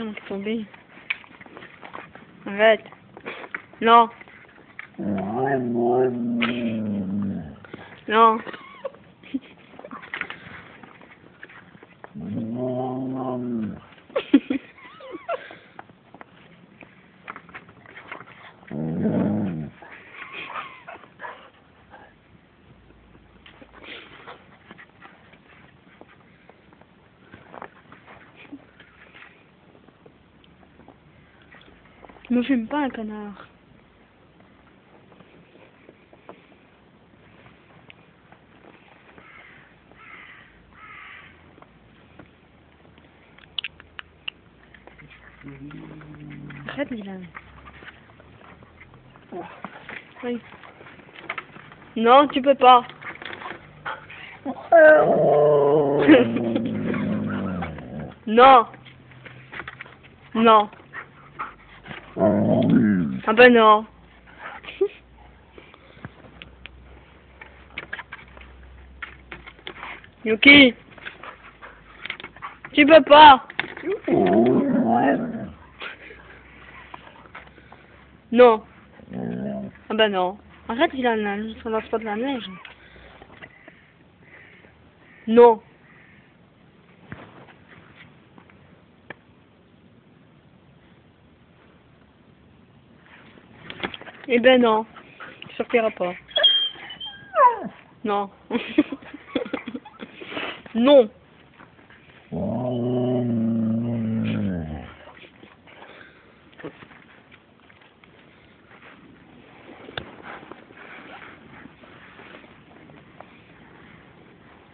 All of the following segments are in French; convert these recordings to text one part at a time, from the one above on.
on est tombé. Arrête. Non. Non. Moi j'aime pas un canard. Arrête Dylan. Oui. Non, tu peux pas. Non. Non. Ah ben non. Yuki. Tu peux pas. Non. Ah ben non. Arrête Dylan, ça lance pas de la neige. Non. Eh ben non. Tu sortiras pas. Non. Non.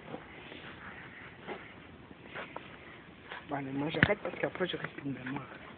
Bon, allez, moi j'arrête parce qu'après je reste une mémoire.